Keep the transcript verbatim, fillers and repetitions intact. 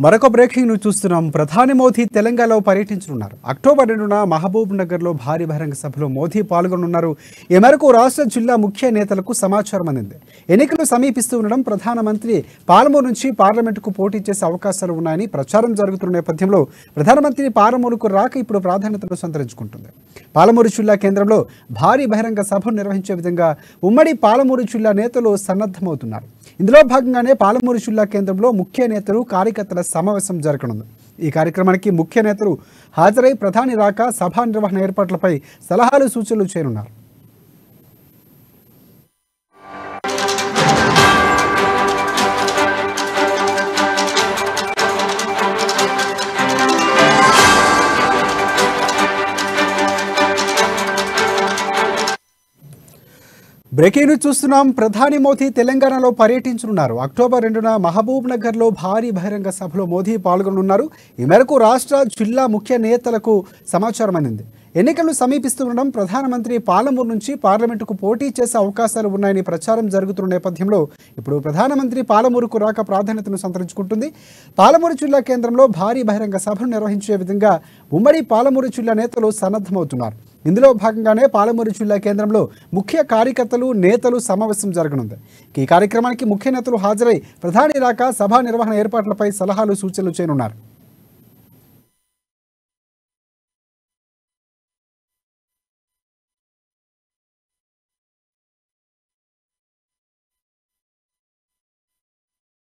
మరొక breaking news చూస్తున్నాం. ప్రధాని మోదీ తెలంగాణలో పర్యటించనున్నారు. అక్టోబర్ రెండున మహబూబ్ నగర్లో భారీ బహిరంగ సభలో మోదీ పాల్గొనున్నారు. ఈ మేరకు రాష్ట్ర జిల్లా ముఖ్య నేతలకు సమాచారం అందింది. ఎన్నికలు సమీపిస్తూ ఉండడం, ప్రధానమంత్రి పాలమూరు నుంచి పార్లమెంటుకు పోటీ చేసే అవకాశాలు ఉన్నాయని ప్రచారం జరుగుతున్న నేపథ్యంలో ప్రధానమంత్రి పాలమూరుకు రాక ఇప్పుడు ప్రాధాన్యతను సంతరించుకుంటుంది. పాలమూరు జిల్లా కేంద్రంలో భారీ బహిరంగ సభను నిర్వహించే విధంగా ఉమ్మడి పాలమూరు జిల్లా నేతలు సన్నద్ధమవుతున్నారు. ఇందులో భాగంగానే పాలమూరు జిల్లా కేంద్రంలో ముఖ్య నేతలు, కార్యకర్తల సమావేశం జరగనుంది. ఈ కార్యక్రమానికి ముఖ్య నేతలు హాజరై ప్రధాని రాక, సభా నిర్వహణ ఏర్పాట్లపై సలహాలు, సూచనలు చేయనున్నారు. బ్రేకింగ్ న్యూస్ చూస్తున్నాం. ప్రధాని మోదీ తెలంగాణలో పర్యటించనున్నారు. అక్టోబర్ రెండున మహబూబ్ నగర్లో భారీ బహిరంగ సభలో మోదీ పాల్గొనున్నారు. ఈ మేరకు రాష్ట్ర జిల్లా ముఖ్య నేతలకు సమాచారం అందింది. ఎన్నికలు సమీపిస్తుండడం, ప్రధానమంత్రి పాలమూరు నుంచి పార్లమెంటుకు పోటీ చేసే అవకాశాలు ఉన్నాయని ప్రచారం జరుగుతున్న నేపథ్యంలో ఇప్పుడు ప్రధానమంత్రి పాలమూరుకు రాక ప్రాధాన్యతను సంతరించుకుంటుంది. పాలమూరు జిల్లా కేంద్రంలో భారీ బహిరంగ సభను నిర్వహించే విధంగా ఉమ్మడి పాలమూరు జిల్లా నేతలు సన్నద్ధమవుతున్నారు. ఇందులో భాగంగానే పాలమూరు జిల్లా కేంద్రంలో ముఖ్య కార్యకర్తలు, నేతలు సమావేశం జరగనుంది. ఈ కార్యక్రమానికి ముఖ్య నేతలు హాజరై ప్రధాని రాక, సభా నిర్వహణ ఏర్పాట్లపై సలహాలు, సూచనలు చేయనున్నారు.